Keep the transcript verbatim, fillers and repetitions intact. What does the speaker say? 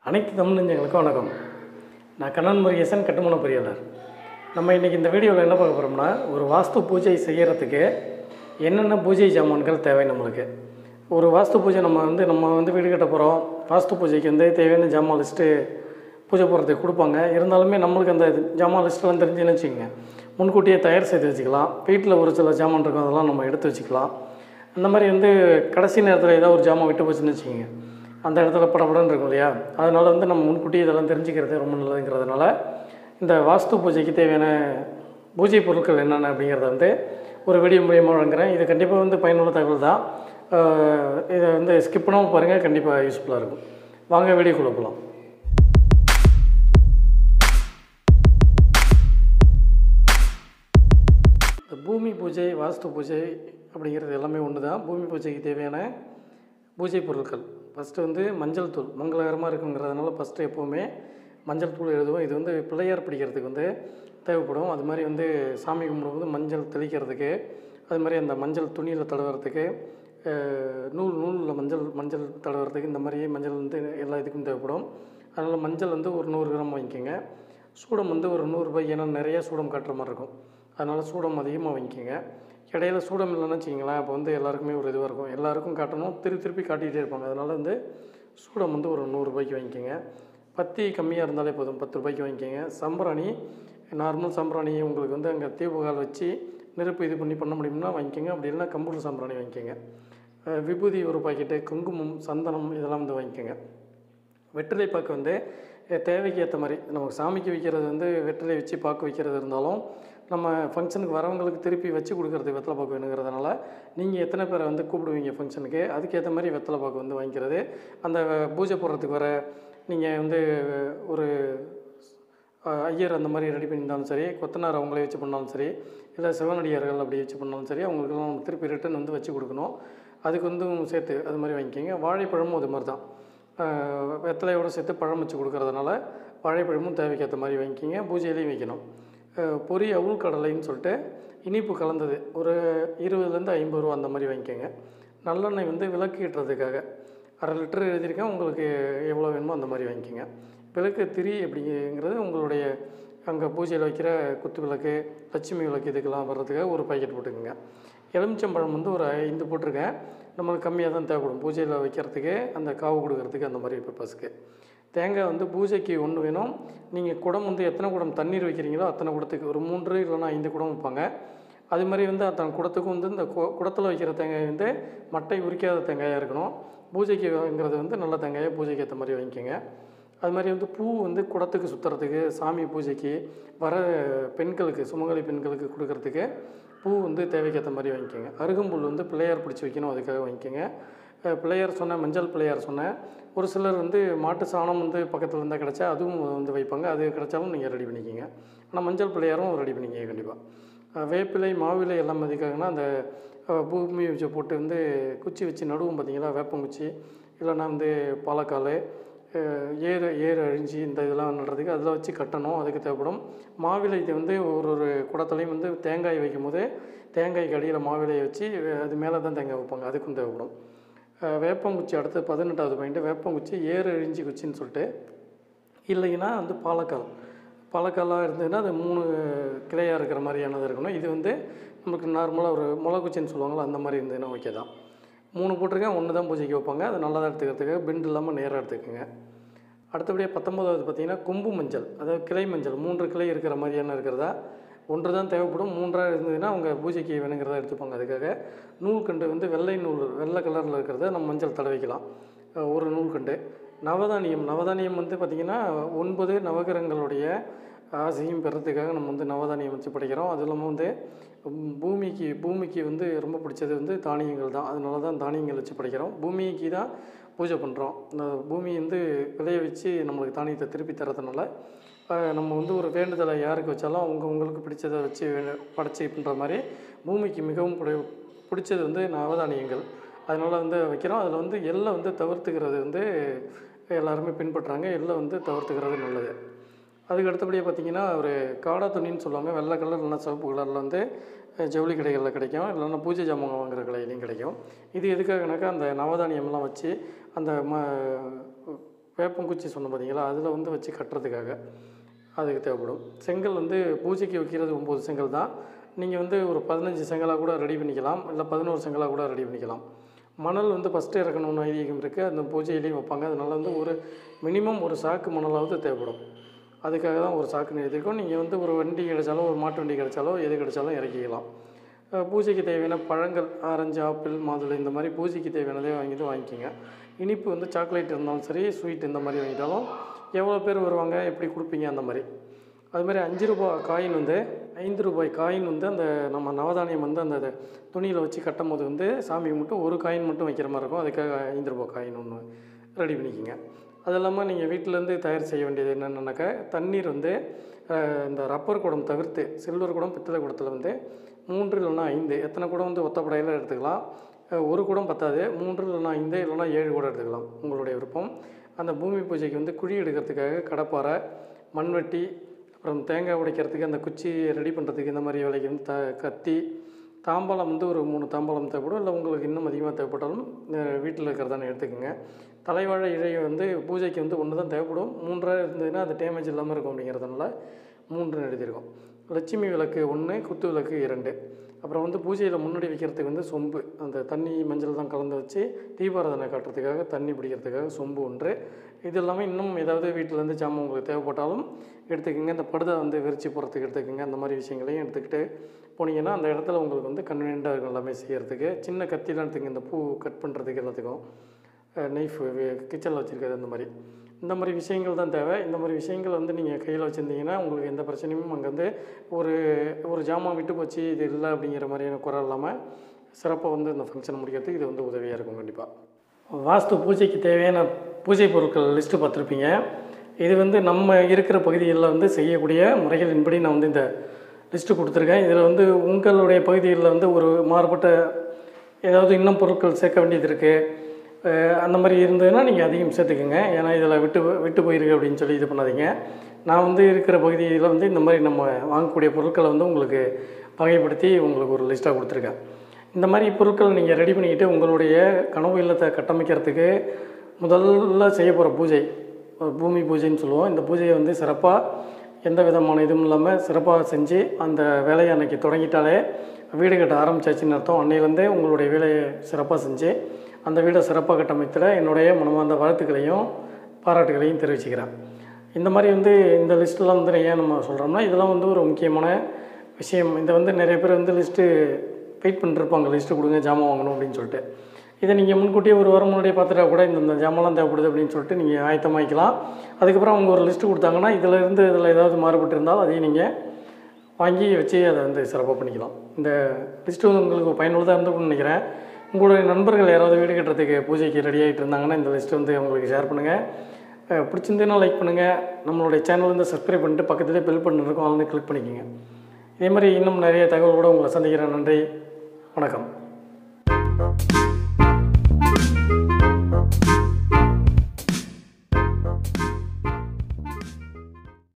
அனைத்து தமிழ் நெஞ்சங்களுக்கும் வணக்கம். நான் கண்ணன் முருகேசன், கட்டுமான பொறியாளர். நம்ம இன்றைக்கி இந்த வீடியோவில் என்ன பார்க்க போகிறோம்னா, ஒரு வாஸ்து பூஜை செய்கிறதுக்கு என்னென்ன பூஜை ஜாமான்கள் தேவை. நம்மளுக்கு ஒரு வாஸ்து பூஜை நம்ம வந்து நம்ம வந்து வீடு கட்ட போகிறோம். வாஸ்து பூஜைக்கு வந்து தேவையான ஜாமான் லிஸ்ட்டு பூஜை போகிறதுக்கு கொடுப்பாங்க. இருந்தாலுமே நம்மளுக்கு அந்த ஜாமான் லிஸ்ட்டெலாம் தெரிஞ்சுன்னு வச்சுக்கோங்க, முன்கூட்டியே தயார் செய்து வச்சுக்கலாம். வீட்டில் ஒரு சில ஜாமான் இருக்கும், அதெல்லாம் நம்ம எடுத்து வச்சுக்கலாம். அந்த மாதிரி வந்து கடைசி நேரத்தில் ஏதாவது ஒரு ஜாமான் விட்டு போச்சுன்னு வச்சுக்கோங்க, அந்த இடத்துல படப்படன்னு இருக்கும் இல்லையா. அதனால் வந்து நம்ம முன்கூட்டி இதெல்லாம் தெரிஞ்சுக்கிறது ரொம்ப நல்லதுங்கிறதுனால இந்த வாஸ்து பூஜைக்கு தேவையான பூஜை பொருட்கள் என்னென்ன அப்படிங்கிறத வந்து ஒரு வீடியோ மூலியமாக வழங்குகிறேன். இது கண்டிப்பாக வந்து பயனுள்ள தகவல் தான். இதை வந்து ஸ்கிப் பண்ணாமல் பாருங்கள், கண்டிப்பாக யூஸ்ஃபுல்லாக இருக்கும். வாங்க வீடியோக்குள்ளே போகலாம். இந்த பூமி பூஜை, வாஸ்து பூஜை அப்படிங்கிறது எல்லாமே ஒன்று தான். பூமி பூஜைக்கு தேவையான பூஜை பொருட்கள் ஃபஸ்ட்டு வந்து மஞ்சள் தூள். மங்களகரமாக இருக்குங்கிறதுனால ஃபஸ்ட்டு எப்போவுமே மஞ்சள் தூள் எழுதுவோம். இது வந்து பிள்ளையார் பிடிக்கிறதுக்கு வந்து தேவைப்படும். அது மாதிரி வந்து சாமி கும்பிடும்போது மஞ்சள் தெளிக்கிறதுக்கு, அது மாதிரி அந்த மஞ்சள் துணியில் தடவுறதுக்கு, நூல் நூலில் மஞ்சள் மஞ்சள் தடவுறதுக்கு, இந்த மாதிரி மஞ்சள் வந்து எல்லா இதுக்கும் தேவைப்படும். அதனால் மஞ்சள் வந்து ஒரு நூறு கிராம் வாங்கிக்கோங்க. சூடம் வந்து ஒரு நூறுரூபாய், ஏன்னா நிறையா சூடம் காட்டுற மாதிரி இருக்கும், அதனால் சூடம் அதிகமாக வாங்கிக்கோங்க. இடையில சூடம் இல்லைன்னு வச்சிங்களேன், அப்போ வந்து எல்லாருக்குமே ஒரு இதுவாக இருக்கும், எல்லாருக்கும் காட்டணும், திருப்பி திருப்பி காட்டிகிட்டே இருப்பாங்க. அதனால் வந்து சூடம் வந்து ஒரு நூறுரூபாய்க்கு வாங்கிக்கோங்க. பத்தி கம்மியாக இருந்தாலே போதும், பத்து ரூபாய்க்கு வாங்கிக்கோங்க. சம்பிராணி, நார்மல் சம்பிராணி உங்களுக்கு வந்து அங்கே தீபகால் வச்சு நெருப்பு இது பண்ணி பண்ண முடியும்னா வாங்கிக்கோங்க. அப்படி இல்லைனா கம்ப்யூட்டர் சம்பிராணி வாங்கிக்கோங்க. விபூதி ஒரு பாக்கெட்டு, குங்குமம், சந்தனம் இதெல்லாம் வந்து வாங்கிக்கோங்க. வெற்றிலை பாக்கு வந்து தேவைக்கு ஏற்ற மாதிரி, நமக்கு சாமிக்கு வைக்கிறது வந்து வெற்றிலை வச்சு பாக்கு வைக்கிறது இருந்தாலும், நம்ம ஃபங்க்ஷனுக்கு வரவங்களுக்கு திருப்பி வச்சு கொடுக்குறதுக்கு வெத்தலை பாக்கு வேணுங்கிறதுனால நீங்கள் எத்தனை பேரை வந்து கூப்பிடுவீங்க ஃபங்க்ஷனுக்கு, அதுக்கேற்ற மாதிரி வெத்தலை பாக்கு வந்து வாங்கிக்கிறது. அந்த பூஜை போடுறதுக்கு வர நீங்கள் வந்து ஒரு ஐயர் அந்த மாதிரி ரெடி பண்ணியிருந்தாலும் சரி, கொத்தனார் அவங்களே வச்சு பண்ணாலும் சரி, இல்லை சிவனடியார்கள் அப்படி வச்சு பண்ணாலும் சரி, அவங்களுக்கெல்லாம் நம்ம திருப்பி ரிட்டன் வந்து வச்சு கொடுக்கணும். அதுக்கு வந்து சேர்த்து அது மாதிரி வாங்கிக்கோங்க. வாழைப்பழமும் அது மாதிரி தான், வெத்தலையோடு சேர்த்து பழம் வச்சு கொடுக்குறதுனால வாழைப்பழமும் தேவைக்கேற்ற மாதிரி வாங்கிக்கிங்க. பூஜையிலையும் வைக்கணும். பொரி அவுள் கடலைன்னு சொல்லிட்டு இனிப்பு கலந்தது ஒரு இருபதுலேருந்து ஐம்பது ரூபா அந்த மாதிரி வாங்கிக்கோங்க. நல்லெண்ணெய் வந்து விளக்கு ஏற்றுறதுக்காக அரை லிட்டர் எழுதியிருக்கேன், உங்களுக்கு எவ்வளோ வேணுமோ அந்த மாதிரி வாங்கிக்கோங்க. விளக்கு திரி அப்படிங்கிறது உங்களுடைய அங்கே பூஜையில் வைக்கிற குத்து விளக்கு, லட்சுமி விளக்கு இதுக்கெல்லாம் வர்றதுக்காக ஒரு பாக்கெட் போட்டுக்கோங்க. எலுமிச்சம்பழம் வந்து ஒரு ஐந்து போட்டிருக்கேன், நம்மளுக்கு கம்மியாக தான் தேவைப்படும் பூஜையில் வைக்கிறதுக்கு, அந்த காவு கொடுக்கறதுக்கு, அந்த மாதிரி பர்பஸ்க்கு. தேங்காய் வந்து பூஜைக்கு ஒன்று வேணும். நீங்கள் குடம் வந்து எத்தனை குடம் தண்ணீர் வைக்கிறீங்களோ அத்தனை குடத்துக்கு ஒரு மூன்று இல்லைனா ஐந்து குடம் வைப்பாங்க. அது மாதிரி வந்து அத்தனை குடத்துக்கும் வந்து இந்த குடத்தில் வைக்கிற தேங்காய் வந்து மட்டை உரிக்காத தேங்காயாக இருக்கணும். பூஜைக்குங்கிறது வந்து நல்ல தேங்காயை பூஜைக்கு ஏற்ற மாதிரி வாங்கிக்கோங்க. அது மாதிரி வந்து பூ வந்து குடத்துக்கு சுற்றுறதுக்கு, சாமி பூஜைக்கு வர பெண்களுக்கு, சுமங்கலி பெண்களுக்கு கொடுக்கறதுக்கு பூ வந்து தேவைக்கேற்ற மாதிரி வாங்கிக்கோங்க. அருகம்புல் வந்து பிள்ளையார் பிடிச்சி வைக்கணும், அதுக்காக வாங்கிக்கோங்க. பிள்ளையார் சொன்னேன், மஞ்சள் பிள்ளையார் சொன்னேன். ஒரு சிலர் வந்து மாட்டு சாணம் வந்து பக்கத்தில் இருந்தால் கிடச்சா அதுவும் வந்து வைப்பாங்க, அது கிடச்சாலும் நீங்கள் ரெடி பண்ணிக்கிங்க. ஆனால் மஞ்சள் பிள்ளையாரும் ரெடி பண்ணிக்கிங்க கண்டிப்பாக. வேப்பிலை, மாவிலை எல்லாம் எதுக்காகனா, அந்த பூமி வச்சு போட்டு வந்து குச்சி வச்சு நடுவும் பார்த்தீங்களா, வேப்பங்குச்சி இல்லைன்னா வந்து பாலக்கால், ஏறு ஏறு அழிஞ்சி இந்த இதெல்லாம் நடுறதுக்கு அதில் வச்சு கட்டணும், அதுக்கு தேவைப்படும். மாவிலை இது வந்து ஒரு ஒரு குடத்துலையும் வந்து தேங்காய் வைக்கும் போது தேங்காய்க்கு அடியில் மாவிலையை வச்சு அது மேலே தான் தேங்காய் வைப்பாங்க, அதுக்கும் தேவைப்படும். வேப்பங்குச்சி அடுத்து பதினெட்டாவது பாயிண்ட்டு, வேப்பங்குச்சி ஏறு அழிஞ்சி குச்சின்னு சொல்லிட்டு, இல்லைன்னா வந்து பாலக்கால் பாலக்காலாக இருந்ததுன்னா அது மூணு கிளையாக இருக்கிற மாதிரியானது இருக்கணும். இது வந்து நமக்கு நார்மலாக ஒரு முளைக்குச்சின்னு சொல்லுவாங்களோ அந்த மாதிரி இருந்ததுன்னா ஓகே தான். மூணு போட்டிருக்கேன், ஒன்று தான் பூஜைக்கு வைப்பாங்க, அது நல்லா தான் எடுத்துக்கிறதுக்காக பெண்டு இல்லாமல் நேராக எடுத்துக்கோங்க. அடுத்தபடியாக பத்தொம்போதாவது பார்த்திங்கன்னா கொம்பு மஞ்சள், அதாவது கிளை மஞ்சள், மூன்று கிளை இருக்கிற மாதிரியான இருக்கிறதா, ஒன்று தான் தேவைப்படும். மூன்றாக இருந்ததுன்னா அவங்க பூஜைக்கு வேணுங்கிறத எடுத்துப்பாங்க. அதுக்காக நூல்கண்டு வந்து வெள்ளை நூல், வெள்ளை கலரில் இருக்கிறத நம்ம மஞ்சள் தடவிக்கலாம், ஒரு நூல்கண்டு. நவதானியம், நவதானியம் வந்து பார்த்திங்கன்னா ஒன்பது நவகிரகங்களுடைய ஆசையும் பெறத்துக்காக நம்ம வந்து நவதானியம் வச்சு படைக்கிறோம். அது இல்லாமல் வந்து பூமிக்கு பூமிக்கு வந்து ரொம்ப பிடிச்சது வந்து தானியங்கள் தான், அதனால தான் தானியங்கள் வச்சு படைக்கிறோம். பூமிக்கு தான் பூஜை பண்ணுறோம். இந்த பூமி வந்து விளைய வச்சு நம்மளுக்கு தானியத்தை திருப்பி தரதுனால நம்ம வந்து ஒரு வேண்டுதலை யாருக்கு வச்சாலும் அவங்க உங்களுக்கு பிடிச்சதை வச்சு படைச்சி பண்ணுற மாதிரி பூமிக்கு மிகவும் பிடிச்சது வந்து நவதானியங்கள், அதனால் வந்து வைக்கிறோம். அதில் வந்து எள்ளை வந்து தவிர்த்துக்கிறது வந்து எல்லாருமே பின்பற்றுறாங்க, எள்ளை வந்து தவிர்த்துக்கிறது நல்லது. அதுக்கு அடுத்தபடியாக பார்த்திங்கன்னா ஒரு காடா துணின்னு சொல்லுவாங்க, வெள்ளை கலர் இல்லைனா சிவப்பு கலரில் வந்து ஜவுளி கடைகளில் கிடைக்கும், இல்லைன்னா பூஜை ஜாமான் வாங்குகிற கடையிலையும் கிடைக்கும். இது எதுக்காகனாக்கா அந்த நவதானியம்லாம் வச்சு அந்த ம வேப்பங்குச்சி சொன்னோம் பார்த்தீங்களா, அதில் வந்து வச்சு கட்டுறதுக்காக அதுக்கு தேவைப்படும். செங்கல் வந்து பூஜைக்கு வைக்கிறது ஒம்பது செங்கல் தான். நீங்கள் வந்து ஒரு பதினஞ்சு செங்கலாக கூட ரெடி பண்ணிக்கலாம், இல்லை பதினோரு செங்கலாக கூட ரெடி பண்ணிக்கலாம். மணல் வந்து ஃபஸ்ட்டு இறக்கணும்னு ஐதீகம் இருக்குது, அந்த பூஜையிலையும் வைப்பாங்க. அதனால் வந்து ஒரு மினிமம் ஒரு சாக்கு மணலாவது தேவைப்படும். அதுக்காக தான் ஒரு சாக்குன்னு எழுதியிருக்கோம். நீங்கள் வந்து ஒரு வண்டி கிடைச்சாலோ ஒரு மாட்டு வண்டி கிடைச்சாலோ எது கிடைச்சாலும் இறக்கிக்கலாம். பூஜைக்கு தேவையான பழங்கள் ஆரஞ்சு, ஆப்பிள், மாதுளை இந்த மாதிரி பூஜைக்கு தேவையானதே வாங்கிட்டு வாங்கிக்கோங்க. இனிப்பு வந்து சாக்லேட் இருந்தாலும் சரி, ஸ்வீட் இந்த மாதிரி வாங்கிட்டாலும் எவ்வளோ பேர் வருவாங்க, எப்படி கொடுப்பீங்க அந்த மாதிரி. அதுமாதிரி அஞ்சு ரூபா காயின் வந்து ஐந்து ரூபாய் காயின் வந்து அந்த நம்ம நவதானியம் வந்து அந்த துணியில் வச்சு கட்டும் போது வந்து சாமிக்கு மட்டும் ஒரு காயின் மட்டும் வைக்கிற மாதிரி இருக்கும். அதுக்காக ஐந்து ரூபா காயின் ஒன்று ரெடி பண்ணிக்கோங்க. அது இல்லாமல் நீங்கள் வீட்டிலேருந்து தயார் செய்ய வேண்டியது என்னென்னாக்கா, தண்ணீர் வந்து இந்த ரப்பர் குடம் தவிர்த்து சில்வர் குடம், பித்தளை குடத்தில் வந்து மூன்று இல்லைன்னா ஐந்து, எத்தனை குடம் வந்து ஒத்தப்படையில் எடுத்துக்கலாம். ஒரு குடம் பத்தாது, மூன்று இல்லைன்னா ஐந்து இல்லைன்னா ஏழு கூட எடுத்துக்கலாம், உங்களுடைய விருப்பம். அந்த பூமி பூஜைக்கு வந்து குழி எடுக்கிறதுக்காக கடப்பாரை, மண்வெட்டி, அப்புறம் தேங்காய் உடைக்கிறதுக்கு அந்த குச்சி ரெடி பண்ணுறதுக்கு இந்த மாதிரி வேலைக்கு வந்து த கத்தி, தாம்பாளம் வந்து ஒரு மூணு தாம்பாளம் தேவைப்படும். இல்லை உங்களுக்கு இன்னும் அதிகமாக தேவைப்பட்டாலும் வீட்டில் இருக்கிறதானே எடுத்துக்கோங்க. தலைவாழை இழை வந்து பூஜைக்கு வந்து ஒன்று தான் தேவைப்படும். மூன்றாக இருந்ததுன்னா அது டேமேஜ் இல்லாமல் இருக்கும் அப்படிங்கிறதுனால மூன்றுன்னு எழுதியிருக்கோம். லட்சுமி விளக்கு ஒன்று, குத்து விளக்கு இரண்டு. அப்புறம் வந்து பூஜையில் முன்னாடி வைக்கிறதுக்கு வந்து சொம்பு, அந்த தண்ணி மஞ்சள் தான் கலந்து வச்சு தீபாராதனை காட்டுறதுக்காக தண்ணி பிடிக்கிறதுக்காக சொம்பு ஒன்று. இது எல்லாமே இன்னும் ஏதாவது வீட்டிலேருந்து ஜாமான் உங்களுக்கு தேவைப்பட்டாலும் எடுத்துக்கோங்க. இந்த படுதை வந்து விரிச்சு போகிறதுக்கு எடுத்துக்கோங்க. அந்த மாதிரி விஷயங்களையும் எடுத்துக்கிட்டு போனீங்கன்னா அந்த இடத்துல உங்களுக்கு வந்து கன்வீனியண்ட்டாக இருக்கும் எல்லாமே செய்கிறதுக்கு. சின்ன கத்திலாம் எடுத்துங்க, இந்த பூ கட் பண்ணுறதுக்கு எல்லாத்துக்கும், நைஃப் கிச்சனில் வச்சுருக்கிறது அந்த மாதிரி இந்த மாதிரி விஷயங்கள் தான் தேவை. இந்த மாதிரி விஷயங்கள் வந்து நீங்கள் கையில் வச்சுருந்தீங்கன்னா உங்களுக்கு எந்த பிரச்சனையும் அங்கே வந்து ஒரு ஒரு ஜாமான் விட்டு போச்சு இது இல்லை அப்படிங்கிற மாதிரியான குறை இல்லாமல் சிறப்பாக வந்து இந்த ஃபங்க்ஷன் முடிக்கிறதுக்கு இது வந்து உதவியாக இருக்கும். கண்டிப்பாக வாஸ்து பூஜைக்கு தேவையான பூஜை பொருட்கள் லிஸ்ட்டு பார்த்துருப்பீங்க. இது வந்து நம்ம இருக்கிற பகுதிகளில் வந்து செய்யக்கூடிய முறைகளின்படி நான் வந்து இந்த லிஸ்ட்டு கொடுத்துருக்கேன். இதில் வந்து உங்களுடைய பகுதிகளில் வந்து ஒரு மாறுபட்ட ஏதாவது இன்னும் பொருட்கள் சேர்க்க வேண்டியது இருக்குது, அந்த மாதிரி இருந்ததுன்னா நீங்கள் அதிகம் சேர்த்துக்குங்க. ஏன்னா இதில் விட்டு விட்டு போயிருக்கு அப்படின்னு சொல்லி இது பண்ணாதீங்க. நான் வந்து இருக்கிற பகுதியில் வந்து இந்த மாதிரி நம்ம வாங்கக்கூடிய பொருட்களை வந்து உங்களுக்கு வகைப்படுத்தி உங்களுக்கு ஒரு லிஸ்ட்டாக கொடுத்துருக்கேன். இந்த மாதிரி பொருட்களை நீங்கள் ரெடி பண்ணிக்கிட்டு உங்களுடைய கனவு இல்லத்தை கட்டமைக்கிறதுக்கு முதல்ல செய்ய போகிற பூஜை பூமி பூஜைன்னு சொல்லுவோம். இந்த பூஜையை வந்து சிறப்பாக எந்த விதமான இதுவும் இல்லாமல் சிறப்பாக செஞ்சு அந்த வேலையை அன்றைக்கி தொடங்கிட்டாலே வீடு கட்ட ஆரம்பித்தாச்சுன்னு அர்த்தம். அன்னையிலேருந்தே உங்களுடைய வேலையை சிறப்பாக செஞ்சு அந்த வீடை சிறப்பாக கட்டமைத்தில் என்னுடைய மனமார்ந்த வாழ்த்துக்களையும் பாராட்டுகளையும் தெரிவிச்சுக்கிறேன். இந்த மாதிரி வந்து இந்த லிஸ்ட்டெலாம் வந்து ஏன் நம்ம சொல்கிறோம்னா, இதெல்லாம் வந்து ஒரு முக்கியமான விஷயம். இதை வந்து நிறைய பேர் வந்து லிஸ்ட்டு வெயிட் பண்ணிருப்பாங்க, லிஸ்ட்டு கொடுங்க ஜாமான் வாங்கணும் அப்படின்னு சொல்லிட்டு. இதை நீங்கள் முன்கூட்டியே ஒரு வாரம் முன்னாடியே பார்த்துட்டா கூட இந்த ஜாமான்லாம் தேவைப்படுது அப்படின்னு சொல்லிட்டு நீங்கள் ஆயத்தமாகிக்கலாம். அதுக்கப்புறம் அவங்க ஒரு லிஸ்ட்டு கொடுத்தாங்கன்னா இதில் இருந்து இதில் ஏதாவது மாறுபட்டு இருந்தாலும் அதையும் நீங்கள் வாங்கி வச்சு அதை வந்து சிறப்பாக பண்ணிக்கலாம். இந்த லிஸ்ட்டு வந்து உங்களுக்கு பயனுள்ளதாக இருந்துன்னு நினைக்கிறேன். உங்களுடைய நண்பர்கள் யாராவது வீடு கட்டுறதுக்கு பூஜைக்கு ரெடி ஆகிட்டு இருந்தாங்கன்னா இந்த லிஸ்ட்டு வந்து அவங்களுக்கு ஷேர் பண்ணுங்கள். பிடிச்சிருந்தேன்னா லைக் பண்ணுங்கள். நம்மளுடைய சேனல் வந்து சப்ஸ்கிரைப் பண்ணிட்டு பக்கத்துலேயே பெல் பட்டன் இருக்கும், அதை வந்து கிளிக் பண்ணிக்கோங்க. இதே மாதிரி இன்னும் நிறைய தகவலோடு உங்களை சந்திக்கிறேன். நன்றி, வணக்கம்.